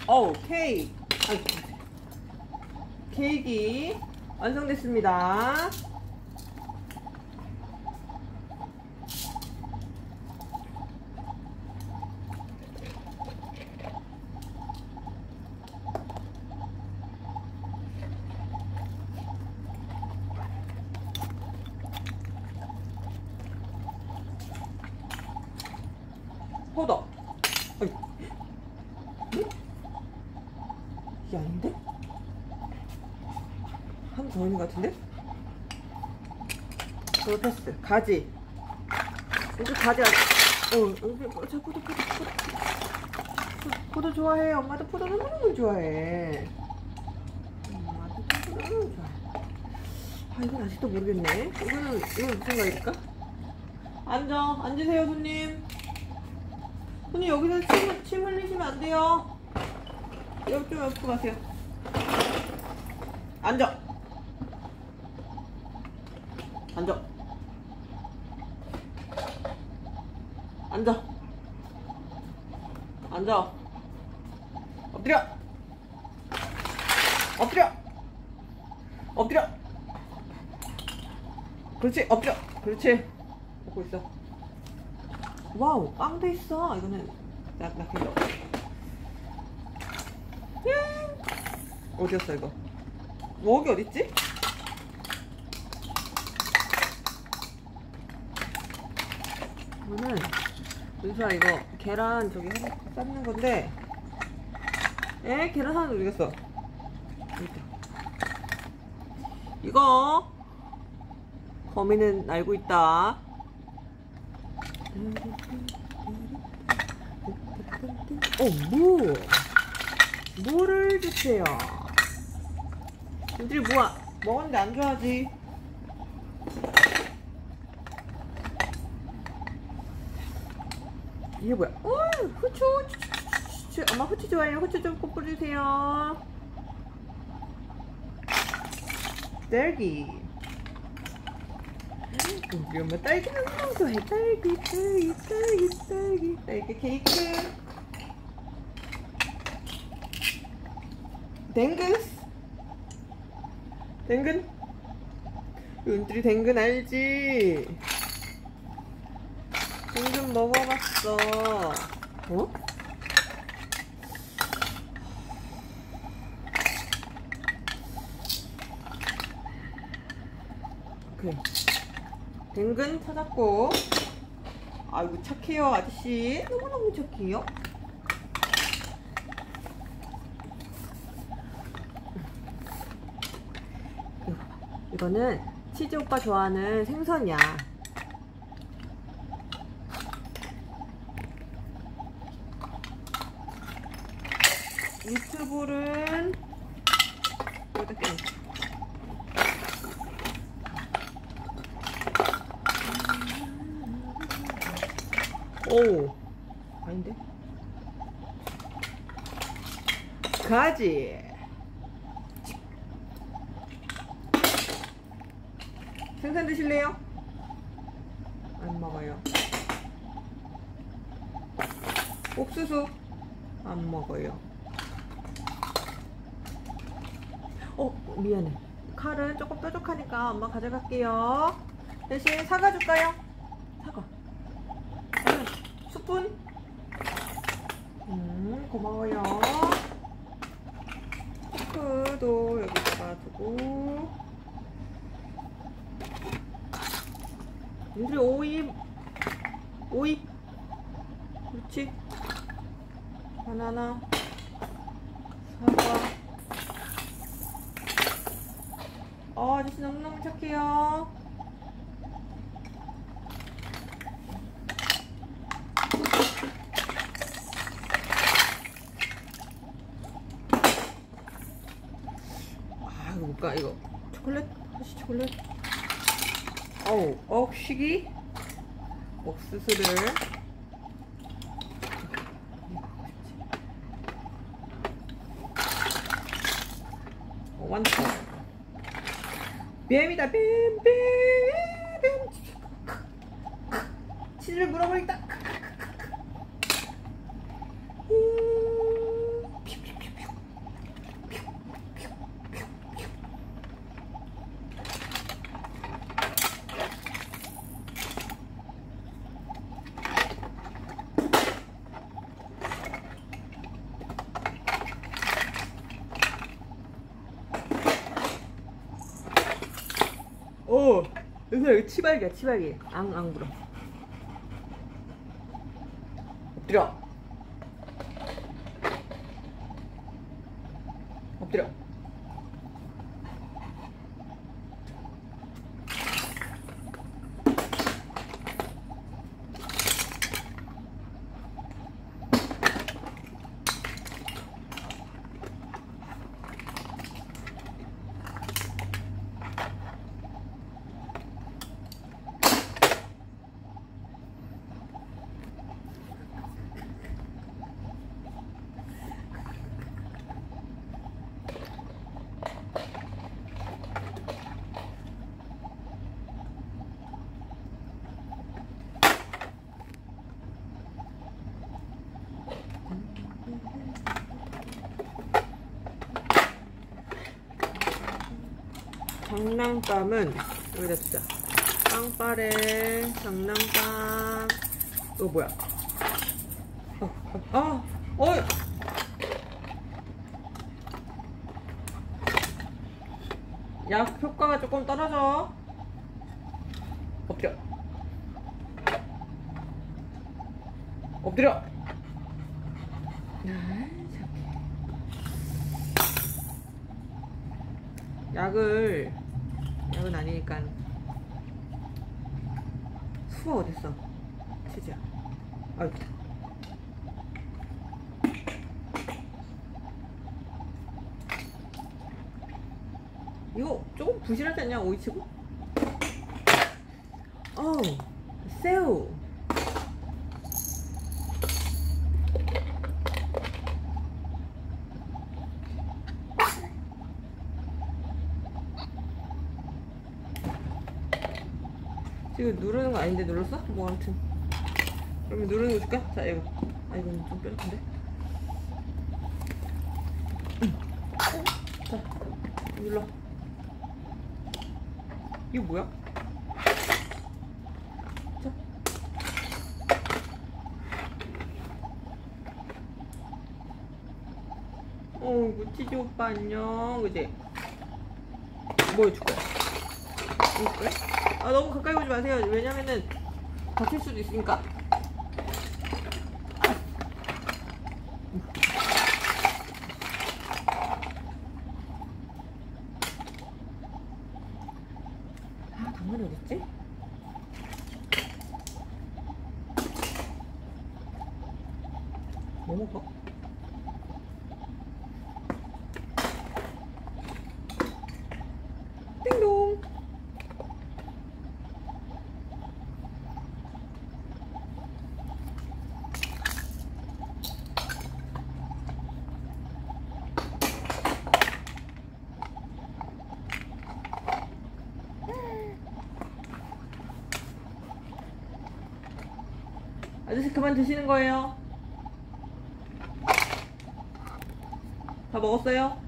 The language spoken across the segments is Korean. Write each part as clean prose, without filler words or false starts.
어우, 케이크. 아이고. 케이크 완성됐습니다. 포도. 어이. 응? 이게 아닌데? 한 더 있는 것 같은데? 그거 패스. 가지. 여기 가지. 여기 포도 좋아해. 엄마도 포도 너무너무 좋아해. 엄마도 포도 너무 좋아해. 아, 이건 아직도 모르겠네. 이건 무슨 과일일까? 앉으세요, 손님. 손님, 여기서 침 흘리시면 안 돼요. 여기 좀 옆으로 가세요. 앉아. 앉아. 앉아. 앉아. 엎드려. 엎드려. 엎드려. 그렇지. 엎드려. 그렇지. 먹고 있어. 와우, 빵도 있어. 이거는 낙낙해줘. 어디였어 이거? 먹이 어딨지? 이거는 윤수아, 이거 계란 저기 삶는 건데. 계란 하나 어디 갔어? 여기 있다. 이거 거미는 알고 있다. 무를 주세요. 애들이 먹었는데 안 좋아하지. 이게 뭐야? 후추. 엄마 후추 좋아해요. 후추 좀 꼭 뿌려주세요. 딸기. 우리 엄마 딸기 너무 좋아해. 딸기 케이크. 댕근. 윤들이 댕근 알지? 댕근 먹어봤어. 오케이. 댕근 찾았고. 아이고 착해요 아저씨. 너무너무 착해요. 이거는 치즈 오빠 좋아하는 생선이야. 유튜브는 여기다 껴. 오, 아닌데? 가지. 생선 드실래요? 안 먹어요. 옥수수 안 먹어요. 미안해. 칼은 조금 뾰족하니까 엄마 가져갈게요. 대신 사과 줄까요? 사과. 스푼. 고마워요. 포크도 여기다가 두고. 우리 오이. 그렇지. 바나나. 사과. 아저씨 너무너무 착해요. 이거 뭘까? 이거 초콜릿? 혹시 초콜릿? 억시기 옥수수를 완성. 뱀이다. 뱀. 치즈를 물어버리겠다. 여기 치발기야, 치발기. 앙 불어. 엎드려. 엎드려. 장난감은 여기다 두자. 빵빠레, 장난감. 이거 뭐야? 어이! 약 효과가 조금 떨어져. 엎드려. 엎드려. 약은 아니니까. 수아 어딨어? 치즈야. 아이고. 이거 조금 부실하지 않냐? 오이치고? 새우. 지금 누르는 거 아닌데 눌렀어? 뭐 아무튼 그러면 누르는 거 줄까? 자 이거. 이건 좀 뾰족한데. 자 눌러. 이거 뭐야? 자. 이거 치즈 오빠 안녕. 그지? 뭐 해줄 거야? 이거 줄 거야? 너무 가까이 오지 마세요. 왜냐면은 다칠 수도 있으니까. 당근이 어딨지? 뭐 먹어? 띵동. 아저씨 그만 드시는 거예요? 다 먹었어요?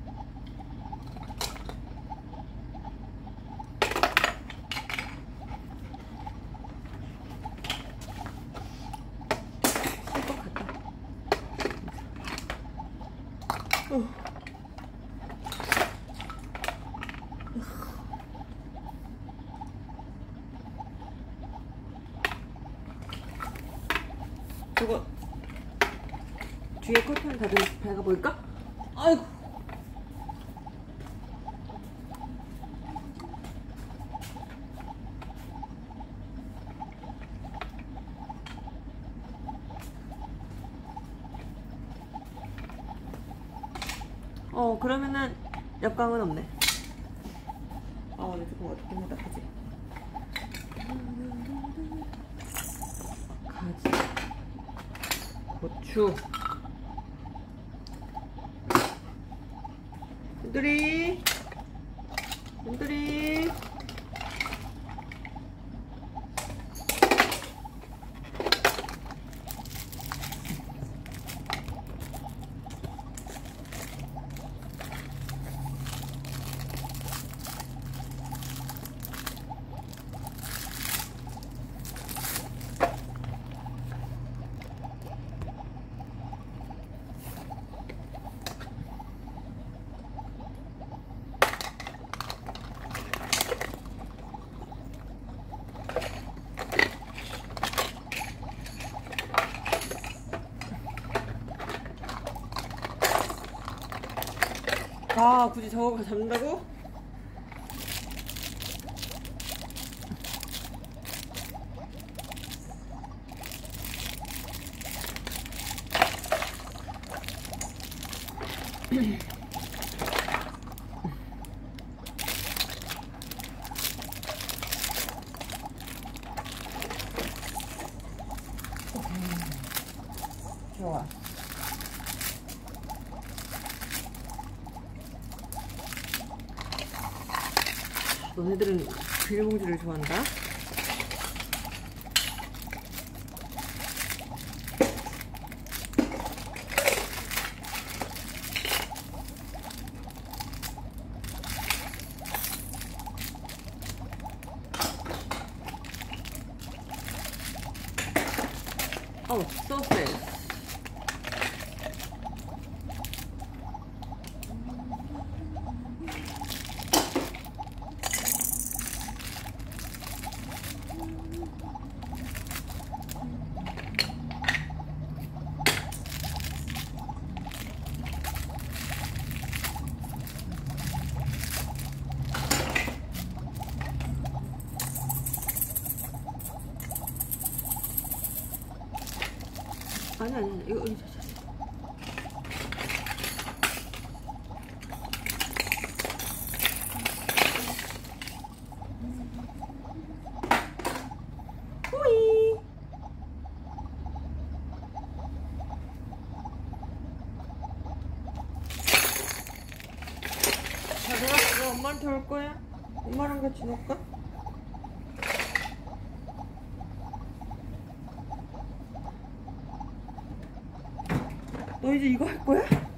쓸것 같다. 저거 뒤에 커튼 닫아 보일까? 아이고. 그러면은 역광은 없네. 근데 조금 어둡긴 하다. 그지? 가지, 고추, 흔들이. 아, 굳이 저거 잡는다고? 좋아. 너네들은 비닐봉지를 좋아한다? Oh, so fast. 아니 이거 호이. 자, 내가 엄마한테 올 거야? 엄마랑 같이 놀까? 너 이제 이거 할 거야?